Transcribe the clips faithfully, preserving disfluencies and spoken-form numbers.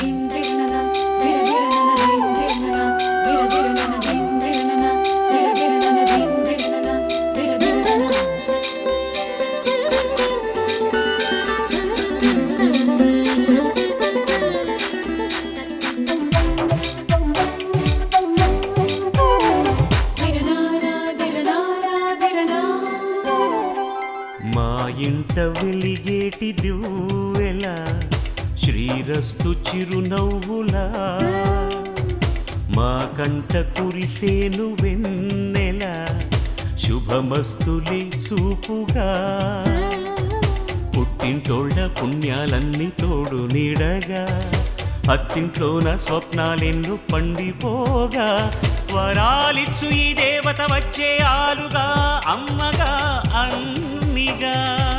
వెలిగేటి దివ్వెలా శ్రీరస్తు చిరునవ్వులా మా కంట కురిసేను వెన్నెలా శుభమస్తులే చూపుగా పుట్టింటోళ్ళ పుణ్యాలన్నీ తోడు నీడగా అత్తింట్లోన స్వప్నాలెన్ను పండిపోగా వరాలిచ్చు ఈ దేవత వచ్చే ఆలుగా అమ్మగా అన్నిగా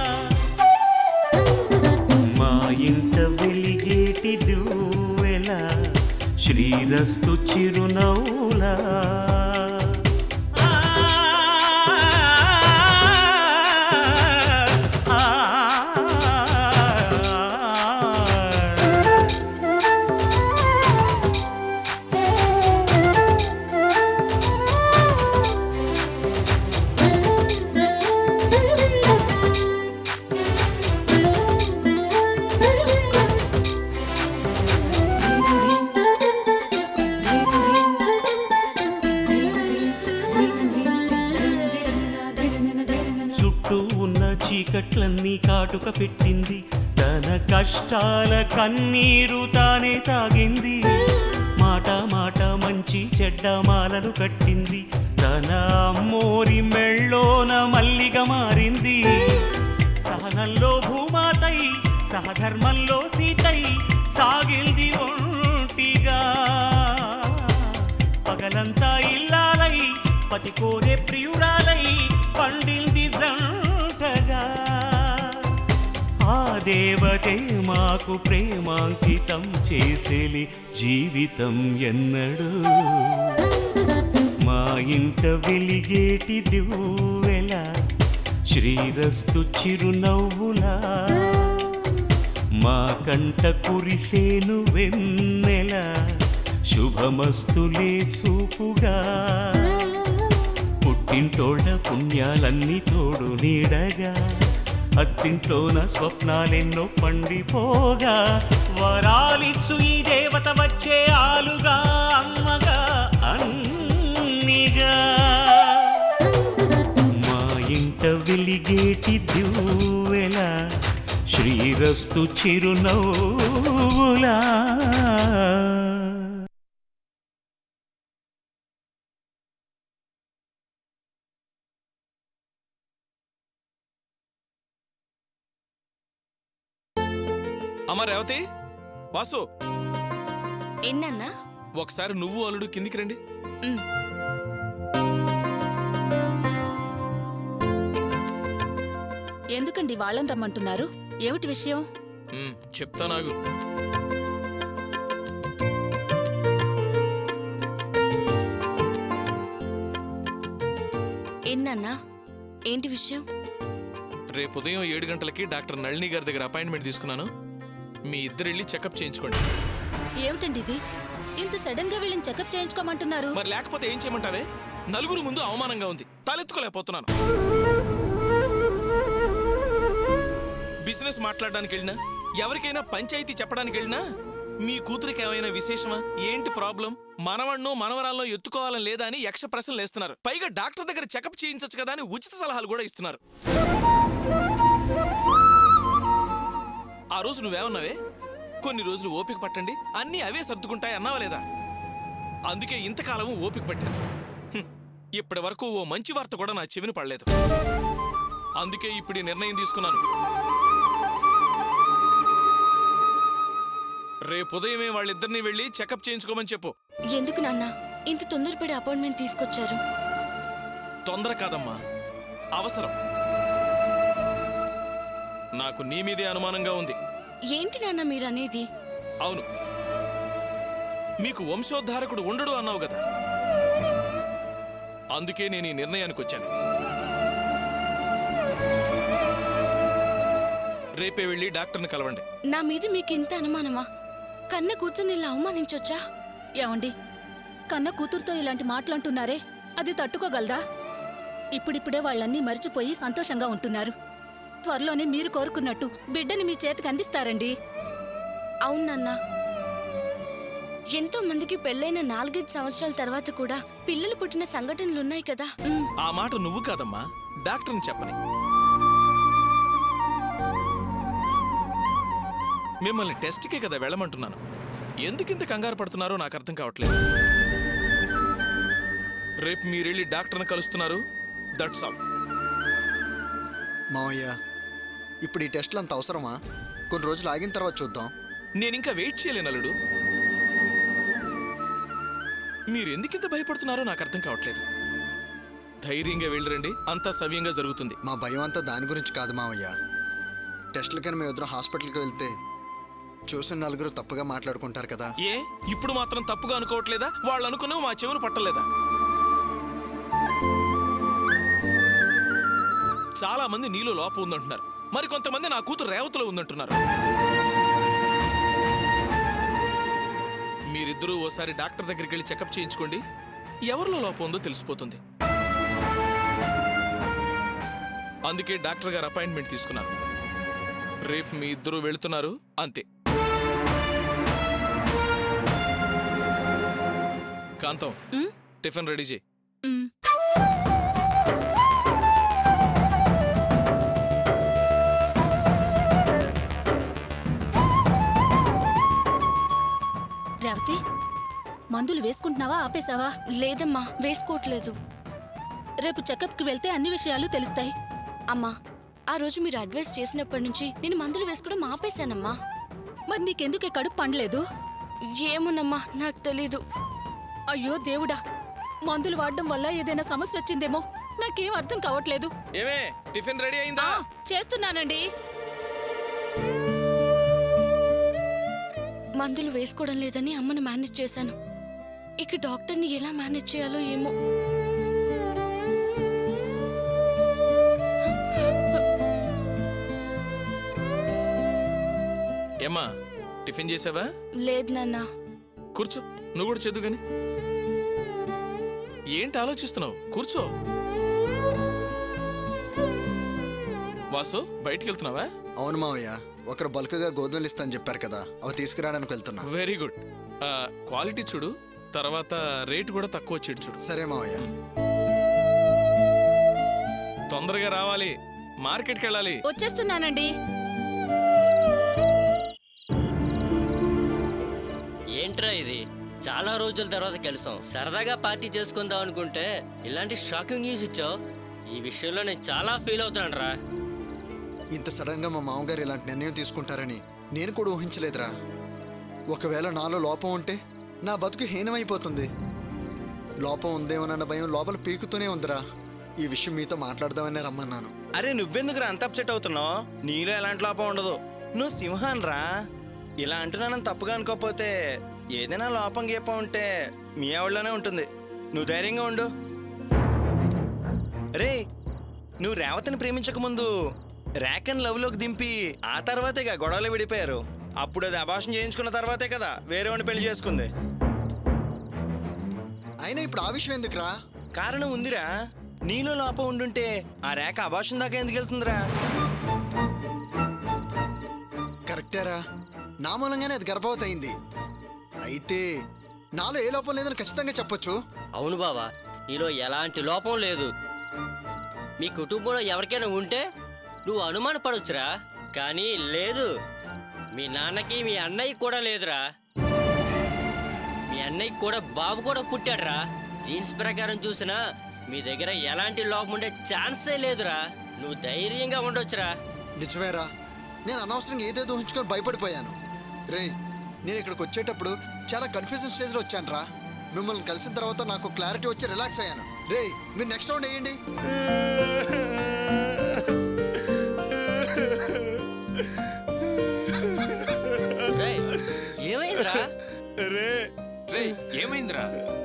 మా ఇంట వెలిగేటి దివ్వెలా శ్రీరస్తు చిరునవ్వులా చీకట్లన్నీ కాటుక పెట్టింది తన కష్టాల కన్నీరు తానే తాగింది మాట మాట మంచి చెడ్డ మాలలు కట్టింది తన అమ్మోరి మెళ్ళోన మల్లిగా మారింది సహనంలో భూమాతై సహధర్మంలో సీతై సాగిల్ది ఒంటిగా పగలంతా ఇల్లాలై పతి కోరే ప్రియురాలై పండింది జంటగా ఆ దేవతే మాకు ప్రేమాంకితం చేసేలి జీవితం ఎన్నడు మా ఇంట వెలిగేటి దివ్వెలా శ్రీరస్తు చిరునవ్వులా మా కంట కురిసేను వెన్నెలా శుభమస్తులే చూపుగా పుట్టింటోళ్ళ పుణ్యాలన్నీ తోడు నీడగా అత్తింట్లోన స్వప్నాలెన్నో పండిపోగా వరాలిచ్చు ఈ దేవత వచ్చే ఆలుగా అమ్మగా అన్నిగా మా ఇంట వెలిగేటి దివ్వెలా శ్రీరస్తు చిరునవ్వులా అమ్మ రేవతి వాసు ఎన్నన్నా ఒకసారి నువ్వు అల్లుడు కిందికి రండి ఎందుకండి వాళ్ళని రమ్మంటున్నారు ఏమిటి విషయం చెప్తా నాకు ఎన్నన్నా ఏంటి విషయం రేపు ఉదయం ఏడు గంటలకి డాక్టర్ నళిని గారి దగ్గర అపాయింట్మెంట్ తీసుకున్నాను మీ ఇద్దరు వెళ్ళి చెకప్ చేయించుకోండి ఏమిటండి ఇది ఇంత సడన్ గా వీళ్ళని చెకప్ చేయించుకోమంటున్నారు మరి లేకపోతే ఏం చేయమంటావే నలుగురు ముందు అవమానంగా ఉంది తలెత్తుకోలేకపోతున్నాను బిజినెస్ మాట్లాడడానికి వెళ్ళినా ఎవరికైనా పంచాయతీ చెప్పడానికి వెళ్ళినా మీ కూతురికి ఏమైనా విశేషమా ఏంటి ప్రాబ్లం మనవన్నో మనవరాల్లో ఎత్తుకోవాలని లేదా అని యక్ష ప్రశ్నలు వేస్తున్నారు పైగా డాక్టర్ దగ్గర చెకప్ చేయించచ్చు కదా అని ఉచిత సలహాలు కూడా ఇస్తున్నారు ఆ రోజు నువ్వేమన్నావే కొన్ని రోజులు ఓపిక పట్టండి అన్నీ అవే సర్దుకుంటాయి అన్నావా లేదా అందుకే ఇంతకాలం ఓపిక పట్టాను ఇప్పటి వరకు ఓ మంచి వార్త కూడా నా చెవిని పడలేదు అందుకే ఇప్పుడు నిర్ణయం తీసుకున్నాను రేపు ఉదయమే వాళ్ళిద్దరినీ వెళ్ళి చెకప్ చేయించుకోమని చెప్పు ఎందుకు నాన్న ఇంత తొందరపడి అపాయింట్మెంట్ తీసుకొచ్చారు తొందర కాదమ్మా అవసరం నాకు నీ మీదే అనుమానంగా ఉంది ఏంటి నాన్న మీరనేది అవును మీకు వంశోద్ధారకుడు ఉండడు అన్నావు కదా అందుకే నేను ఈ నిర్ణయానికి వచ్చాను రేపే వెళ్ళి డాక్టర్ని కలవండి నా మీద మీకు ఇంత అనుమానమా కన్న కూతుర్ని ఇలా అవమానించొచ్చా? ఏమండి, కన్న కూతురుతో ఇలాంటి మాటలంటున్నారే, అది తట్టుకోగలదా? ఇప్పుడిప్పుడే వాళ్ళన్నీ మరిచిపోయి సంతోషంగా ఉంటున్నారు. త్వరలోనే మీరు కోరుకున్నట్టు బిడ్డని మీ చేతికి అందిస్తారండి. అవునన్నా, ఎంతో మందికి పెళ్ళైన నాలుగైదు సంవత్సరాల తర్వాత కూడా పిల్లలు పుట్టిన సంఘటనలున్నాయి కదా. ఆ మాట నువ్వు కాదమ్మా, డాక్టర్ని చెప్పని. మిమ్మల్ని టెస్ట్కే కదా వెళ్ళమంటున్నాను. ఎందుకింత కంగారు పడుతున్నారో నాకు అర్థం కావట్లేదు. రేపు మీరెళ్ళి డాక్టర్ని కలుస్తున్నారు, దట్స్ ఆల్. మావయ్య, ఇప్పుడు ఈ టెస్ట్లు అంత అవసరమా? కొన్ని రోజులు ఆగిన తర్వాత చూద్దాం. నేనింకా వెయిట్ చేయలేను అల్లుడు. మీరెందుకింత భయపడుతున్నారో నాకు అర్థం కావట్లేదు. ధైర్యంగా వెళ్ళరండి, అంతా సవ్యంగా జరుగుతుంది. మా భయం అంతా దాని గురించి కాదు మావయ్య. టెస్టులకని మేము ఇద్దరం హాస్పిటల్కి వెళ్తే చూసిన నలుగురు తప్పుగా మాట్లాడుకుంటారు కదా. ఏ ఇప్పుడు మాత్రం తప్పుగా అనుకోవట్లేదా? వాళ్ళు అనుకున్నవి మా చెవును పట్టలేదా? చాలా మంది నీలో లోపం ఉందంటున్నారు, మరి కొంతమంది నా కూతురు రేవతిలో ఉందంటున్నారు. మీరిద్దరూ ఓసారి డాక్టర్ దగ్గరికి వెళ్ళి చెకప్ చేయించుకోండి. ఎవరిలో లోపం ఉందో తెలిసిపోతుంది. అందుకే డాక్టర్ గారు అపాయింట్మెంట్ తీసుకున్నారు. రేపు మీ ఇద్దరూ వెళుతున్నారు, అంతే. కాంతం, టిఫిన్ రెడీ చేయి. రేవతి, మందులు వేసుకుంటున్నావా, ఆపేశావా? లేదమ్మా, వేసుకోవట్లేదు. రేపు చెకప్కి వెళ్తే అన్ని విషయాలు తెలుస్తాయి. అమ్మా, ఆ రోజు మీరు అడ్వైస్ చేసినప్పటి నుంచి నేను మందులు వేసుకోవడం ఆపేశానమ్మా. మరి నీకెందుకే కడుపు పండలేదు? ఏమోనమ్మా, నాకు తెలీదు. అయ్యో దేవుడా, మందులు వాడడం వల్ల ఏదైనా సమస్య వచ్చిందేమో, నాకేం అర్థం కావట్లేదు. ఏమే, టిఫిన్ రెడీ అయిందా? చేస్తున్నానండి. మందులు వేసుకోవడం లేదని అమ్మను మేనేజ్ చేశాను. ఇక డాక్టర్ని ఎలా మేనేజ్ చేయాలో ఏమో. ఏమ్మా, టిఫిన్ చేసావా? లేదు నాన్న. కూర్చో, నువ్వు కూడా చదువు గాని. ఏంటి ఆలోచిస్తున్నావు? కూర్చో. వాసు, బయటికి వెళ్తున్నావా? అవును మావయ్య, ఒకరు బల్క్గా గోధుమలు ఇస్తాను చెప్పారు కదా, అవి తీసుకురావడానికి వెళ్తున్నా. Very good. క్వాలిటీ చూడు, తర్వాత రేటు కూడా తక్కువ వచ్చేది చూడు. సరే మావయ్య. తొందరగా రావాలి, మార్కెట్కి వెళ్ళాలి. వచ్చేస్తున్నానండి. ఏంట్రా ఇది? చాలా రోజుల తర్వాత కలిసాం, సరదాగా పార్టీ చేసుకుందాం అనుకుంటే ఇలాంటి షాకింగ్ న్యూస్ ఇచ్చావు. ఈ విషయంలో నేను చాలా ఫీల్ అవుతాను రా. ఇంత సడన్ గా మా మామగారు ఇలాంటి నిర్ణయం తీసుకుంటారని నేను కూడా ఊహించలేదురా. ఒకవేళ నాలో లోపం ఉంటే నా బతుకు హీనమైపోతుంది. లోపం ఉందేమోనన్న భయం లోపల పీకుతూనే ఉందిరా. ఈ విషయం మీతో మాట్లాడదామనే రమ్మన్నాను. అరే నువ్వెందుకు రా అంత అప్సెట్ అవుతున్నావు? నీలో ఎలాంటి లోపం ఉండదు, నువ్వు సింహాన్ రా. ఇలా అంటున్నానని తప్పుగా అనుకోకపోతే ఏదైనా లోపం గీపం ఉంటే మీ ఆవిడలోనే ఉంటుంది. నువ్వు ధైర్యంగా ఉండు. రే, నువ్వు రేవతిని ప్రేమించక ముందు ర్యాక్ లవ్లోకి దింపి ఆ తర్వాతేగా గొడవలు విడిపోయారు. అప్పుడు అది అభాషణ చేయించుకున్న తర్వాతే కదా వేరే వాడిని పెళ్లి చేసుకుంది. అయినా ఇప్పుడు ఆ విషయం ఎందుకురా? కారణం ఉందిరా. నీలో లోపం ఉండుంటే ఆ రేఖ అభాషణ దాకా ఎందుకు వెళ్తుందిరా? కరెక్టేరా, నా మూలంగానే అది గర్భవతి అయింది. అయితే నాలో ఏ లోపం లేదని ఖచ్చితంగా చెప్పొచ్చు. అవును బావా, నీలో ఎలాంటి లోపం లేదు. మీ కుటుంబంలో ఎవరికైనా ఉంటే నువ్వు అనుమానపడొచ్చురా, కానీ లేదు. మీ నాన్నకి మీ అన్నయ్య కూడా లేదురా. మీ అన్నయ్య కూడా బాబు కూడా పుట్టాడురా. జీన్స్ ప్రకారం చూసినా మీ దగ్గర ఎలాంటి లోపం ఉండే ఛాన్సే లేదురా. నువ్వు ధైర్యంగా ఉండొచ్చురా. నిజమేరా, నేను అనవసరంగా ఏదేదో ఊహించుకొని భయపడిపోయాను. రే, నేను ఇక్కడికి వచ్చేటప్పుడు చాలా కన్ఫ్యూజన్ స్టేజ్లో వచ్చాను రా. మిమ్మల్ని కలిసిన తర్వాత నాకు క్లారిటీ వచ్చి రిలాక్స్ అయ్యాను. రే, మీరు నెక్స్ట్ రౌండ్ వేయండి. ఏమైందిరా? రే రే, ఏమైందిరా?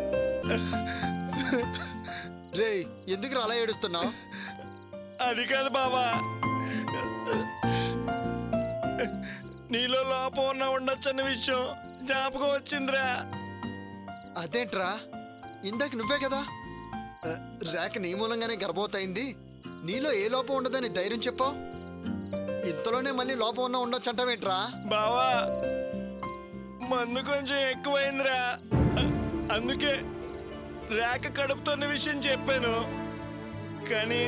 రే, ఎందుకు అలా ఏడుస్తున్నావు? అది కాదు బాబా, నీలో లోపం ఉన్న ఉండొచ్చన్న విషయం జ్ఞాపకం వచ్చిందిరా. అదేంట్రా, ఇందాక నువ్వే కదా ఆ, రేఖ నీ మూలంగానే గర్భవతయింది, నీలో ఏ లోపం ఉండదని ధైర్యం చెప్పావు. ఇంతలోనే మళ్ళీ లోపం ఉన్నా ఉండొచ్చంటావేంట్రా? బావా మందు కొంచెం ఎక్కువైందిరా, అందుకే రేఖ కడుపుతున్న విషయం చెప్పాను. కానీ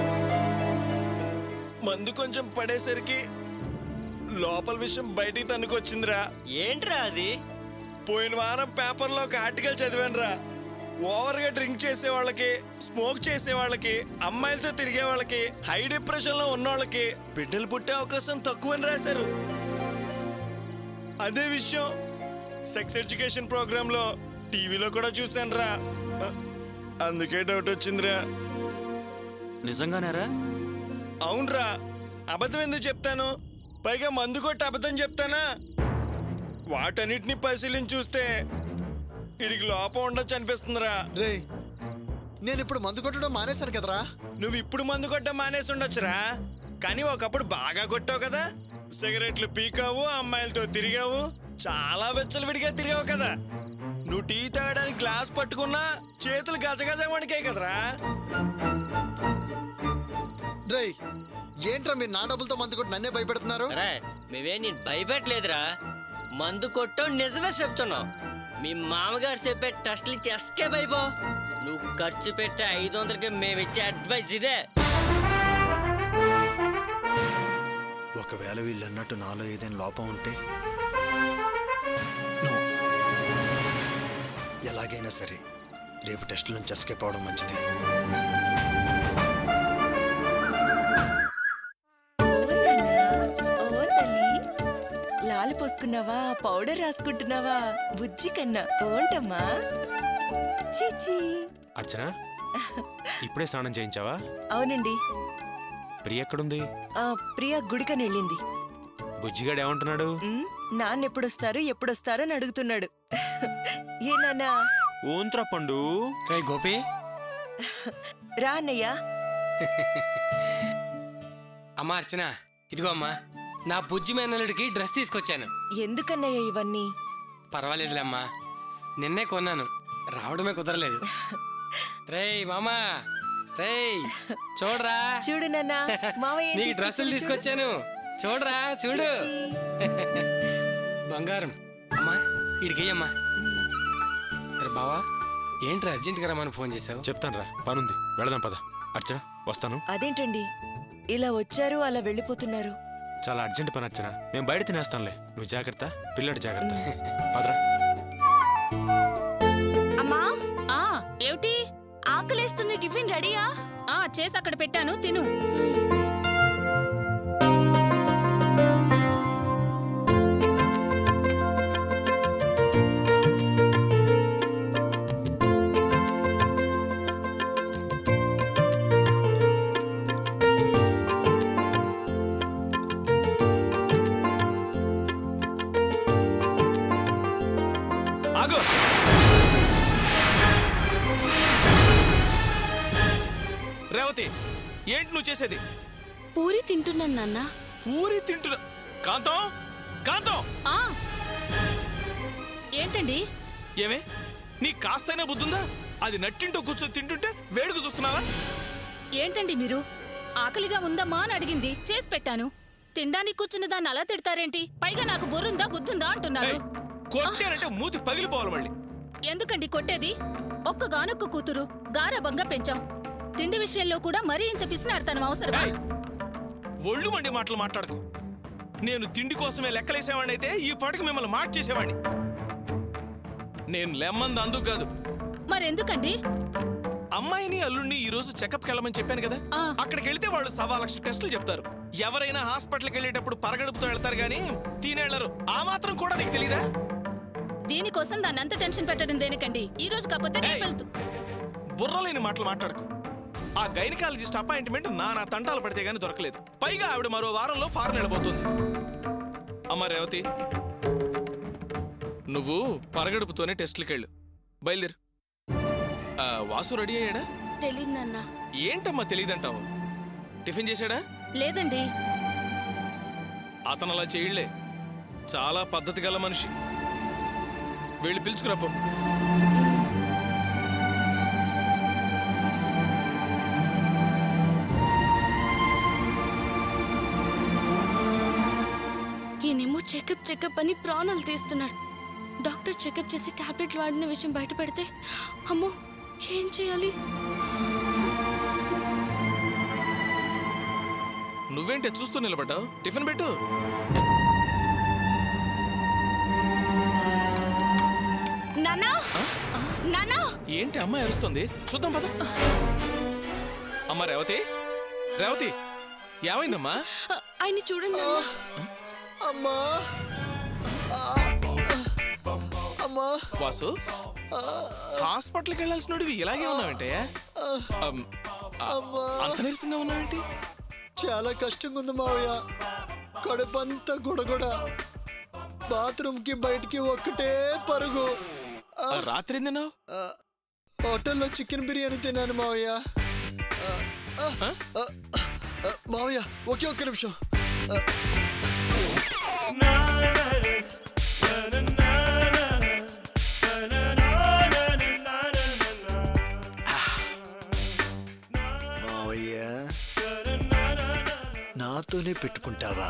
మందు కొంచెం పడేసరికి లోపల విషయం బయటికి తన్నుకొచ్చిందిరా. ఏంట్రా అది? పోయిన వారం పేపర్లో ఒక ఆర్టికల్ చదివానురా. ఓవర్గా డ్రింక్ చేసే వాళ్ళకి, స్మోక్ చేసే వాళ్ళకి, అమ్మాయిలతో తిరిగే వాళ్ళకి, హై డిప్రెషన్ లో ఉన్న వాళ్ళకి బిడ్డలు పుట్టే అవకాశం తక్కువని రాశారు. అదే విషయం సెక్స్ ఎడ్యుకేషన్ ప్రోగ్రామ్ లో టీవీలో కూడా చూశాను రా. అందుకే డౌట్ వచ్చిందిరా. నిజంగానేరా? అవునరా, అబద్ధం ఎందుకు చెప్తాను? పైగా మందు కొట్టి అబద్ధం చెప్తానా? వాటన్నిటిని పరిశీలించి చూస్తే ఇడికి లోపం ఉండొచ్చు అనిపిస్తుందిరా. రే, నేను ఇప్పుడు మందు కొట్టడం మానేశాను కదరా. నువ్వు ఇప్పుడు మందు కొట్టడం మానేసి ఉండొచ్చురా, కానీ ఒకప్పుడు బాగా కొట్టావు కదా. సిగరెట్లు పీకావు, అమ్మాయిలతో తిరిగావు, చాలా వెచ్చలు విడిగా తిరిగావు కదా. నువ్వు టీ తాగడానికి గ్లాస్ పట్టుకున్నా చేతులు గజగజ వణికాయి కదరా. రే, ఏంట్రా మీరు నా డబ్బులతో మందు కొట్టి నన్నే భయపెడుతున్నారు? రే, మేమే నేను భయపెట్టలేదురా, మందు కొట్టో నిజమే చెప్తున్నావు. మీ మామగారు చెప్పే టెస్ట్లు ఇచ్చి ఎస్కేప్ అయిపో. నువ్వు ఖర్చు పెట్టే ఐదు వందలకి మేమిచ్చే అడ్వైజ్ ఇదే. ఒకవేళ వీళ్ళు అన్నట్టు నాలో ఏదైనా లోపం ఉంటే నో, ఎలాగైనా సరే రేపు టెస్టుల నుంచి ఎస్కేప్ అవడం మంచిది. లాలు పోసుకున్నావా, పౌడర్ రాసుకుంటున్నావా? బుజ్జి కన్నా ఓంటమ్మా. చీచీ. అర్చన, ఇప్పుడే స్నానం చేయించావా? అవునండి. ప్రియ ఎక్కడుంది? ఆ, ప్రియ గుడికని వెళ్ళింది. బుజ్జిగాడు ఏమంటున్నాడు? ఉమ్, నాన్న ఎప్పుడొస్తారు ఎప్పుడొస్తారో అని అడుగుతున్నాడు. ఏ నాన్నా? ఓంత్రా పండు. రే గోపి, రా అన్నయ్యా. అమ్మా అర్చన, ఇదిగో అమ్మా నా బుజ్జి మేనల్లుడికి డ్రెస్ తీసుకొచ్చాను. ఎందుకన్నయ్య ఇవన్నీ? పర్వాలేదులేమ్మా, నిన్నే కొన్నాను, రావడమే కుదరలేదు. రేయ్ మామా, రేయ్ చూడరా, చూడు నాన్న, మావయ్య నీకు డ్రెస్సులు తీసుకొచ్చాను, చూడరా చూడు. బంగారం. అమ్మా ఇడికయ్యమ్మా. అరే బావా, ఏంట్రా అర్జెంట్గా రమ్మని ఫోన్ చేసావు? చెప్తాను రా, పనుంది, వెళదాం పద. అర్చన వస్తాను. అదేంటండి ఇలా వచ్చారు అలా వెళ్ళిపోతున్నారు? చాలా అర్జెంట్ పని అర్చన, నేను బయట తినేస్తానులే, నువ్వు జాగ్రత్త, పిల్లడు జాగ్రత్త. పదరా. అమ్మా, ఆ ఏమిటి? ఆకలేస్తుంది, టిఫిన్ రెడీయా? ఆ చేసి అక్కడ పెట్టాను, తిను. రేవతి, ఏంటి నువ్వు చేసేది? పూరి తింటున్నాను నాన్న. పూరి తింటున్నా? కాంతం, కాంతం! ఆ ఏంటండి? ఏమే, నీ కాస్తైనా బుద్ధుందా? అది నట్టింటో కూర్చొని తింటుంటే వేడుక చూస్తున్నావా? ఏంటండి మీరు? ఆకలిగా ఉందమ్మా అని అడిగింది, చేసి పెట్టాను. తినడానికి కూర్చున్న దాన్ని అలా తిడతారేంటి? పైగా నాకు బుర్రుందా బుద్ధుందా అంటున్నారు. కొట్టారంటే మూతి పగిలిపోవాలి మళ్ళీ. ఎందుకండి కొట్టేది? ఒక్కగానొక్క కూతురు, గారాబంగా పెంచాం. తిండి విషయంలో కూడా మరీ ఇంత పిసినారుతనం అవసరమా? ఒళ్ళు మండి మాటలు మాట్లాడకు. నేను తిండి కోసమే లెక్కలేసేవాడిని అయితే ఈ పాటికి మిమ్మల్ని మార్చేసేవాడిని. నేను లెమ్మంది అందుకు కాదు. మరెందుకండి? అమ్మాయిని అల్లుడిని ఈ రోజు చెకప్కి వెళ్ళమని చెప్పాను కదా. అక్కడికి వెళ్తే వాళ్ళు సవా లక్ష టెస్టులు చెప్తారు. ఎవరైనా హాస్పిటల్కి వెళ్ళేటప్పుడు పరగడుపుతో వెళ్తారు గానీ తినేళ్లరు. ఆ మాత్రం కూడా నీకు తెలీదా? దీనికోసం దాన్ని అంత టెన్షన్ పెట్టడం దేనికండి? ఈ రోజు కాకపోతే రేపు వెళ్తూ. బుర్రలేని మాటలు మాట్లాడుకో. ఆ గైనకాలజిస్ట్ అపాయింట్మెంట్ నా నా తంటాలు పడితే గానీ దొరకలేదు. పైగా ఆవిడ మరో వారంలో ఫారెన్ వెళ్ళబోతుంది. అమ్మా రేవతి, నువ్వు పరగడుపుతోనే టెస్టులకి వెళ్ళు. బయలుదేరు. వాసు రెడీ అయ్యాడా? తెలీదు నాన్న. ఏంటమ్మా తెలీదంటావు? టిఫిన్ చేశాడా? లేదండి. అతను అలా చేయలే, చాలా పద్ధతి గల మనిషి. వెళ్ళి పిలుచుకురాపో. ఈయనేమో చెకప్ చెకప్ అని ప్రాణాలు తీస్తున్నాడు. డాక్టర్ చెకప్ చేసి టాబ్లెట్లు వాడిన విషయం బయట పెడితే అమ్మో ఏం చేయాలి? నువ్వేంటే చూస్తూ నిలబడ్డావు? టిఫిన్ పెట్టు. నాన్నా నాన్నా ఏంటి అమ్మ అరుస్తుంది? చూద్దాం పద. అమ్మ రేవతి, రేవతి ఏమైందమ్మా? ఆయన్ని చూడండి. అమ్మా అమ్మా వాసు, హాస్పిటల్కి వెళ్ళాల్సినోడివి ఇలాగే ఉన్నావంటే? అంత నీరసంగా ఉన్నావేంటి? చాలా కష్టంగా ఉంది మావయ్య. కడుపంతా గుడగుడ, బాత్రూమ్కి బయటికి ఒక్కటే పరుగు. రాత్రి ఏం తిన్నావు? హోటల్లో చికెన్ బిర్యానీ తిన్నాను మావయ్య. మావయ్య ఒకే ఒక్క నిమిషం. మావయ్య నాతోనే పెట్టుకుంటావా?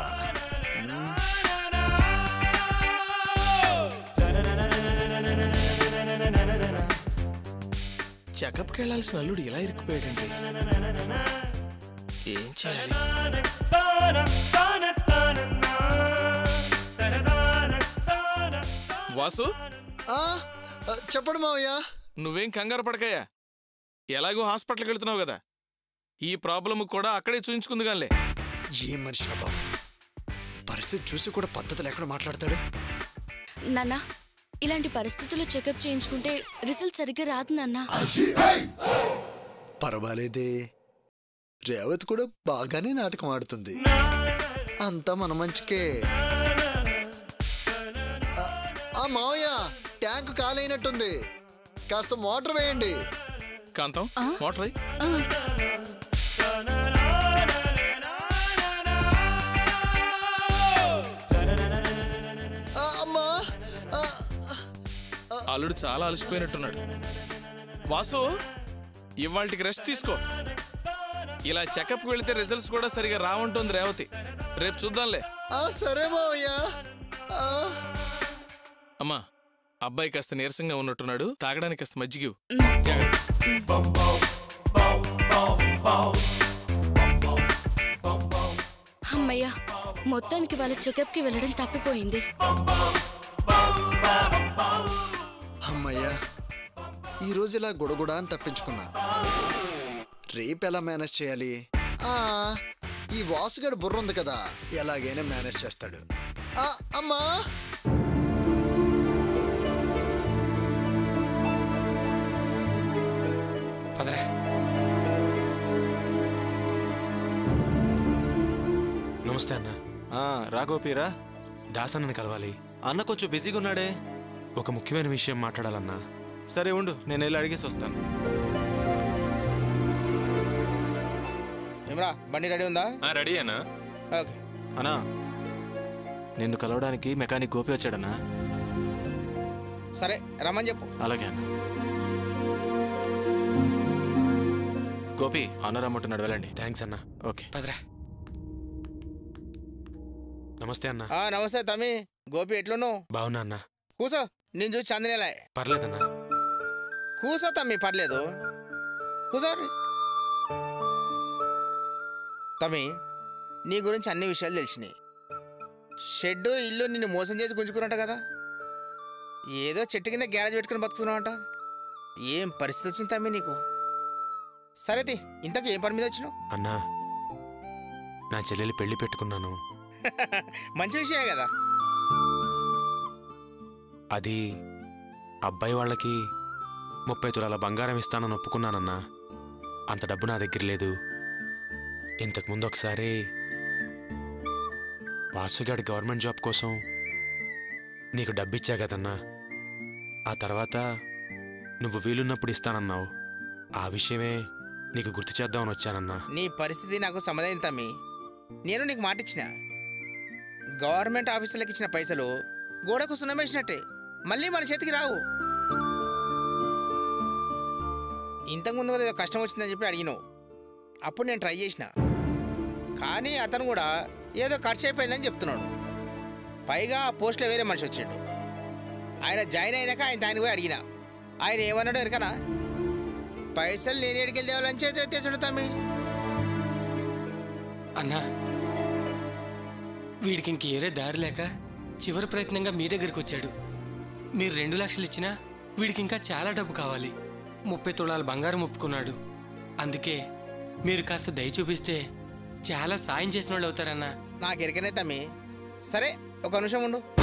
చెకప్కి వెళ్ళాల్సిన అల్లుడు ఇలా ఇరుక్కుపోయాడండి. ఏం చేయాలి? వాసు, చెప్పడు మావయ్య. నువ్వేం కంగారు పడకయ్యా. ఎలాగో హాస్పిటల్కి వెళ్తున్నావు కదా, ఈ ప్రాబ్లం కూడా అక్కడే చూయించుకుంది గానిలే. ఏం మనిషిరా బాబు, పరిస్థితి చూసి కూడా పద్ధతి లేకుండా మాట్లాడతాడు. నాన్న, ఇలాంటి పరిస్థితుల్లో చెకప్ చేయించుకుంటే రిజల్ట్ సరిగ్గా రాదు నాన్న. పర్వాలేదే, రేవతి కూడా బాగానే నాటకం ఆడుతుంది. అంతా మన మంచికే. ఆ మావయ్య, ట్యాంక్ కాలైనట్టుంది, కాస్త మోటార్ వేయండి. కాంతం, మోటార్ అయ్యి. అల్లుడు చాలా అలసిపోయినట్టున్నాడు. వాసు, ఇవాళకి రెస్ట్ తీసుకో. ఇలా చెకప్కి వెళితే రిజల్ట్స్ కూడా సరిగా రావుంటుంది రేవతి. రేపు చూద్దాంలే. సరే మావయ్య. అమ్మా, అబ్బాయి కాస్త నీరసంగా ఉన్నట్టున్నాడు, తాగడానికి కాస్త మజ్జిగ. అమ్మయ్యా, మొత్తానికి వాళ్ళ చెకప్కి వెళ్ళడం తప్పిపోయింది. అమ్మయ్యా, ఈరోజు ఇలా గుడగుడా అని తప్పించుకున్నా. రేపు ఎలా మేనేజ్ చేయాలి? ఆ ఈ వాసుగాడు బుర్ర ఉంది కదా, ఎలాగైనా మేనేజ్ చేస్తాడు. అమ్మా, నమస్తే అన్న. రాగోపీరా, దాసన్నని కలవాలి. అన్న కొంచెం బిజీగా ఉన్నాడే. ఒక ముఖ్యమైన విషయం మాట్లాడాలన్నా. సరే ఉండు, నేను వెళ్ళి అడిగేసి వస్తాను. ఏమరా, బండి రెడీ ఉందా? రెడీ అన్నా. ఓకే అన్నా, నిన్ను కలవడానికి మెకానిక్ గోపి వచ్చాడన్నా. సరే రమ్మని చెప్పు. అలాగే అన్న. గోపి, అన్న రమ్మంటున్నాడు, వెళ్ళండి. థ్యాంక్స్ అన్న. ఓకే పదరా. నమస్తే అన్న. నమస్తే తమ్మి. గోపి ఎట్లున్నావు? బాగున్నా అన్న. కూసో, నేను చూసి చందనేలా. పర్లేదన్నా. కూసో తమ్మి, పర్లేదు, కూసో. తమ్మి, నీ గురించి అన్ని విషయాలు తెలిసినాయి. షెడ్, ఇల్లు నిన్ను మోసం చేసి గుంజుకున్నట్ట కదా. ఏదో చెట్టు కింద గ్యారేజ్ పెట్టుకుని బతుకుతున్నావంట. ఏం పరిస్థితి వచ్చింది తమ్మి నీకు? సరేది, ఇంతకు ఏం పని మీద వచ్చినావు? అన్నా, నా చెల్లెలి పెళ్లి పెట్టుకున్నాను. మంచి విషయమే కదా. అది అబ్బాయి వాళ్ళకి ముప్పై తులాల బంగారం ఇస్తానని ఒప్పుకున్నానన్నా. అంత డబ్బు నా దగ్గర లేదు. ఇంతకుముందు ఒకసారి వాసుగాడి గవర్నమెంట్ జాబ్ కోసం నీకు డబ్బిచ్చా కదన్నా. ఆ తర్వాత నువ్వు వీలున్నప్పుడు ఇస్తానన్నావు. ఆ విషయమే నీకు గుర్తు చేద్దామని వచ్చానన్నా. నీ పరిస్థితి నాకు సమాధానం తమ్మి. నేను నీకు మాట ఇచ్చిన, గవర్నమెంట్ ఆఫీసులకు ఇచ్చిన పైసలు గోడకు సున్నం వేసినట్టే. నువ్వు నీ పరిస్థితి నాకు అర్థమైంది. మళ్ళీ మన చేతికి రావు. ఇంతకుముందు ఏదో కష్టం వచ్చిందని చెప్పి అడిగినావు, అప్పుడు నేను ట్రై చేసిన. కానీ అతను కూడా ఏదో ఖర్చు అయిపోయిందని చెప్తున్నాడు. పైగా ఆ పోస్ట్లో వేరే మనిషి వచ్చిండు. ఆయన జాయిన్ అయినాక ఆయన దానికి పోయి అడిగిన, ఆయన ఏమన్నాడో ఎరకనా, పైసలు నేను ఎడికెళ్ళి తేవాలని చేతి ఎత్తేసాడు తమ్మి. అన్నా, వీడికి ఇంకేరే దారి లేక చివరి ప్రయత్నంగా మీ దగ్గరికి వచ్చాడు. మీరు రెండు లక్షలు ఇచ్చినా వీడికి ఇంకా చాలా డబ్బు కావాలి. ముప్పై తులాల బంగారం ఒప్పుకున్నాడు. అందుకే మీరు కాస్త దయ చూపిస్తే చాలా సాయం చేసిన వాళ్ళు అవుతారన్నా. నాకు ఎరకనే తమ్మి. సరే ఒక నిమిషం ఉండు.